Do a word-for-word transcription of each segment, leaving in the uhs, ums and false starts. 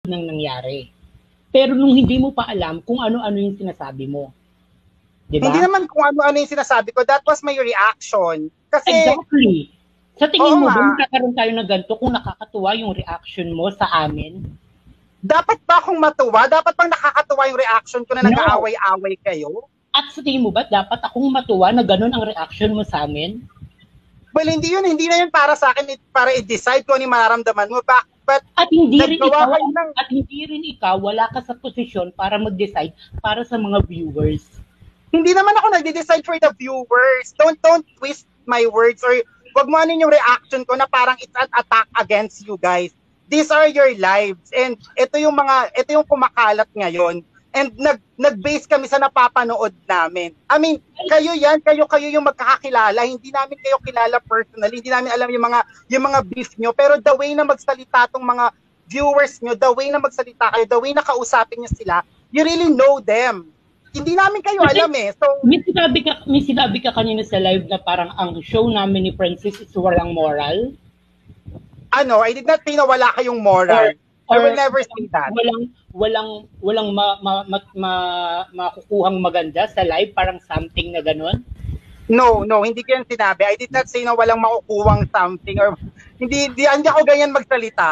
ng nangyari. Pero nung hindi mo pa alam kung ano-ano yung sinasabi mo. Diba? Hindi naman kung ano-ano yung sinasabi ko. That was my reaction. Kasi, exactly. Sa tingin mo nga, ba, magkakaroon tayo na ganito kung nakakatuwa yung reaction mo sa amin? Dapat ba akong matuwa? Dapat bang nakakatuwa yung reaction ko na No. nag-aaway-away kayo? At sa tingin mo ba, dapat akong matuwa na ganun ang reaction mo sa amin? Well, hindi yun. Hindi na yun para sa akin, para i-decide kung ano yung mararamdaman mo. But, but at hindi rin ikaw, ng... at hindi rin ikaw, wala ka sa posisyon para mag-decide para sa mga viewers. Hindi naman ako nag-decide for the viewers. Don't don't twist my words or wag mo ano yung reaction ko na parang it's an attack against you guys. These are your lives and ito yung mga ito yung kumakalat ngayon. And nag nag-base kami sa napapanood namin. I mean, kayo yan, kayo kayo yung magkakakilala. Hindi namin kayo kilala personally. Hindi namin alam yung mga yung mga beef nyo. Pero the way na magsalita tong mga viewers nyo, the way na magsalita kayo, the way na kausapin nyo sila, you really know them. Hindi namin kayo alam eh. So, may sinabi ka, may sinabi ka kanina sa live na parang ang show namin ni Francis is walang moral. Ano, I did not say na wala kayong moral. Or, I will never say that. Walang walang walang ma, ma, ma, ma, makukuhang maganda sa live, parang something na gano'n? No, no, hindi ko yan sinabi. I did not say na walang makukuhang something or hindi, hindi, hindi ako ganyan magsalita.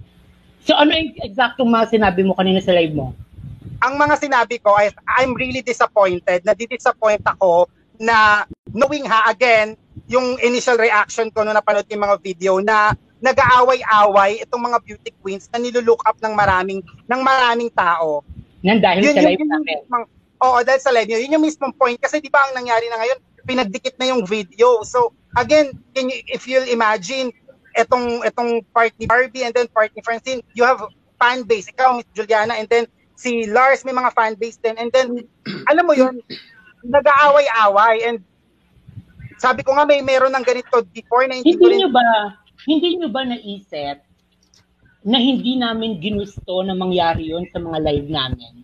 So ano yung exactong mga sinabi mo kanina sa live mo? Ang mga sinabi ko ay I'm really disappointed. Nadi-disappoint ako na knowing ha, again, yung initial reaction ko nung napanood yung mga video na nag-aaway-away itong mga beauty queens na nilulook up ng maraming ng maraming tao. Yan dahil yun, sa yun, live yun, namin. Yun, oo, dahil sa live yun. Yun yung mismong point. Kasi di ba ang nangyari na ngayon, pinagdikit na yung video. So, again, can you, if you'll imagine, itong, itong part ni Barbie and then part ni Francine, you have fan base. Ikaw, Miss Juliana, and then si Lars may mga fan base din. And then, alam mo yun, nag-aaway-away. And sabi ko nga, may meron ng ganito before na hindi, hindi ko rin... Nyo ba, hindi nyo ba naisip na hindi namin ginusto na mangyari yun sa mga live namin?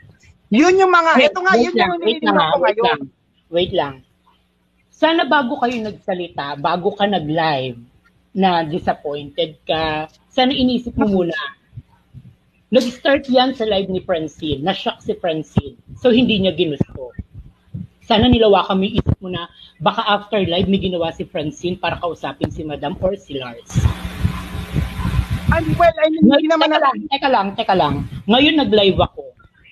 Yun yung mga, wait, ito nga, yun lang, yung wait lang, ko wait ngayon. lang, wait lang. Sana bago kayo nagsalita, bago ka nag-live, na disappointed ka, sana inisip mo muna. Nag-start yan sa live ni Francine, na-shock si Francine, so hindi niya ginusto. Sana nilawa kami, isip mo na, baka after live may ginawa si Francine para kausapin si Madam or si Lars. And well, I mean, hindi naman... Teka lang, teka lang, teka lang. Ngayon nag-live ako.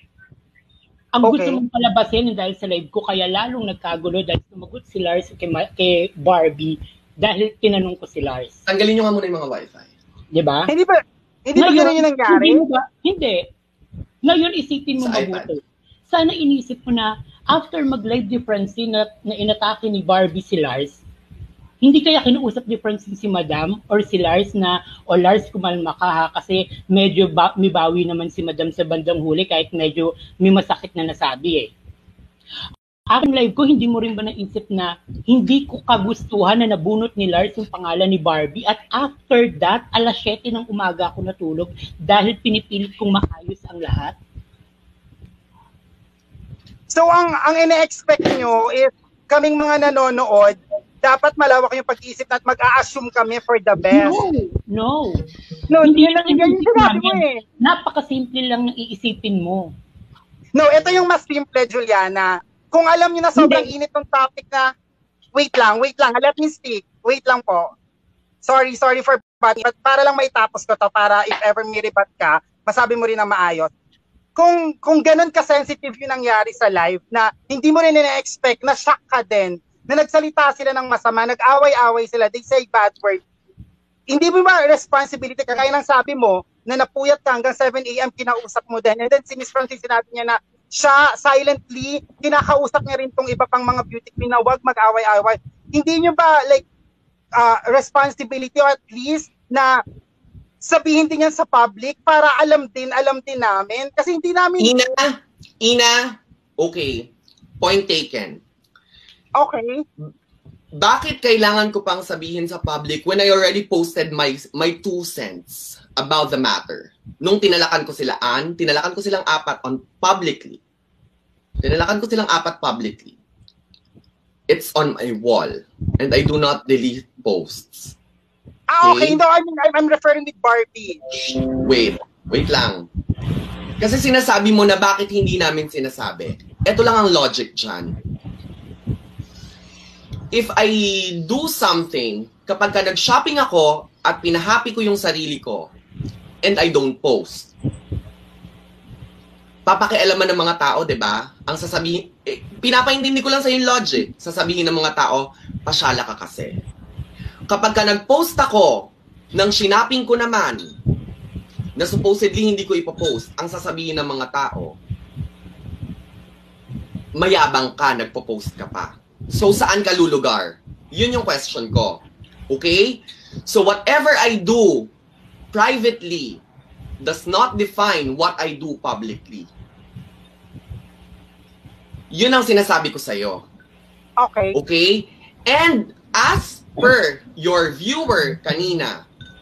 Ang okay. gusto mong palabasin dahil sa live ko, kaya lalong nagkagulo dahil sumagot si Lars kay, kay Barbie dahil tinanong ko si Lars. Tanggalin nyo nga muna yung mga wifi. Diba? Hindi ba, hindi ba ganun yung nangyari? Hindi, ba, hindi. Ngayon isipin mo mabuti. Sana inisip mo na after mag-live ni Francine na, na inatake ni Barbie si Lars, hindi kaya kinuusap ni Francine si Madam or si Lars na, o Lars kumalma ka ha, kasi medyo ba, may bawi naman si Madam sa bandang huli kahit medyo may masakit na nasabi eh. Aking live ko, hindi mo rin ba naisip na hindi ko kagustuhan na nabunot ni Lars yung pangalan ni Barbie at after that, alas siyete ng umaga ako natulog dahil pinipilit kong maayos ang lahat? So ang ang ine-expect nyo is kaming mga nanonood, dapat malawak yung pag-iisip at mag-a-assume kami for the best. No, no. No, hindi lang yung sinabi mo eh. Napakasimple lang ng iisipin mo. No, ito yung mas simple, Juliana. Kung alam niyo na sobrang hindi. Init ng topic na, wait lang, wait lang, let me speak. Wait lang po. Sorry, sorry for butting, but para lang maitapos ko to, para if ever may rebat ka, masabi mo rin na maayos. Kung kung ganun ka-sensitive yung nangyari sa live, na hindi mo rin na-expect, na shock ka din, na nagsalita sila ng masama, nag-away-away sila, they say bad words. Hindi mo ba responsibility, kagaya ng sabi mo, na napuyat ka hanggang seven a m kinausap mo din, and then si Miss Francine sinabi niya na, siya silently, kinakausap niya rin tong iba pang mga beauty queen na wag mag-away-away. Hindi nyo ba, like, uh, responsibility or at least na sabihin din yan sa public para alam din, alam din namin? Kasi hindi namin... Ina, Ina, okay. Point taken. Okay. Bakit kailangan ko pang sabihin sa public when I already posted my my two cents about the matter? Nung tinalakan ko sila, Ann, tinalakan ko silang apat on publicly. Tinalakan ko silang apat publicly. It's on my wall. And I do not delete posts. Ah, okay. okay. No, I mean, I'm referring to Barbie. Wait. Wait lang. Kasi sinasabi mo na bakit hindi namin sinasabi. Ito lang ang logic dyan. If I do something, kapag ka nag-shopping ako at pinahappy ko yung sarili ko and I don't post, papakialaman ng mga tao, di ba? Ang sasabihin, eh, pinapaintindi ko lang sa yung logic. Sasabihin ng mga tao, pasyala ka kasi. Kapag ka nag-post ako ng shinaping ko naman, na supposedly hindi ko ipopost, ang sasabihin ng mga tao, mayabang ka, nagpo-post ka pa. So, saan ka lulugar? Yun yung question ko. Okay? So, whatever I do privately does not define what I do publicly. Yun ang sinasabi ko sa'yo. Okay. Okay? And as per your viewer kanina,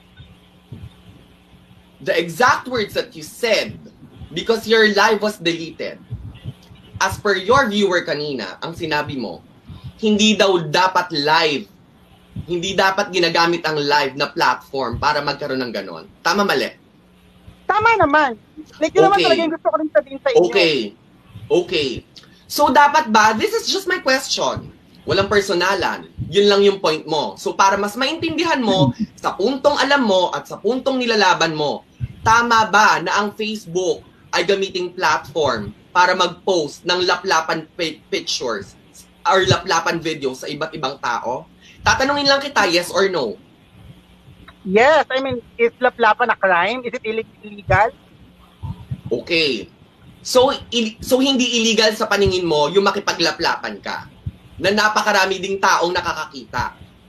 the exact words that you said, because your live was deleted, as per your viewer kanina, ang sinabi mo, hindi daw dapat live, hindi dapat ginagamit ang live na platform para magkaroon ng ganon. Tama, mali? Tama naman. Like, yun naman Okay. talaga yung gusto ko rin sabihin sa inyo. Okay. Okay. So, dapat ba, this is just my question. Walang personalan. Yun lang yung point mo. So, para mas maintindihan mo, sa puntong alam mo at sa puntong nilalaban mo, tama ba na ang Facebook ay gamiting platform para mag-post ng laplapan pictures or laplapan videos sa iba't ibang tao? Tatanungin lang kita, yes or no? Yes, I mean, is laplapan a crime? Is it illegal? Okay. So, il- so hindi illegal sa paningin mo yung makipaglaplapan ka na napakarami ding taong nakakakita.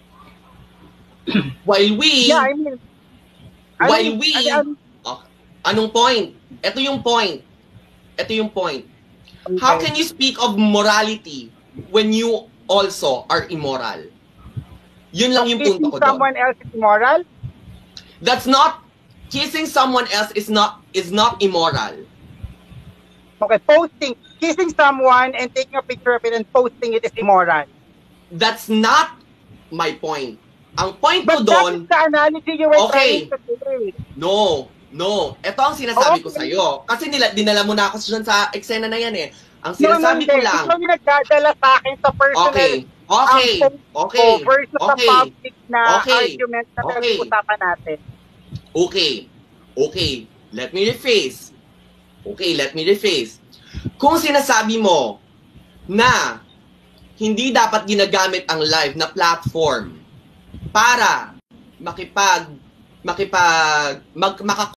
While we... Yeah, I mean... I while mean, we... I mean, Oh, anong point? Ito yung point. Ito yung point. okay. How can you speak of morality when you also are immoral? Yun lang yung Kissing punto ko doon. someone else is immoral? That's not... Kissing someone else is not is not immoral. Okay, posting, kissing someone and taking a picture of it and posting it is immoral. That's not my point. Ang point ko But that doon... is the analogy you were Okay. trying to say. No, no. Ito ang sinasabi ko Okay. sa'yo. Kasi nila, dinala mo na ako dyan sa eksena na yan eh. Ang No, no, sinasabi hindi. ko lang... Ikaw yung nagdadala sa akin sa personal Okay, okay, ang okay, post ko versus sa okay, public na okay, argument na okay. pinag-uusapan natin. okay, okay. Let me rephrase. Okay, let me rephrase. Kung sinasabi mo na hindi dapat ginagamit ang live na platform para makipag makipag mag, maka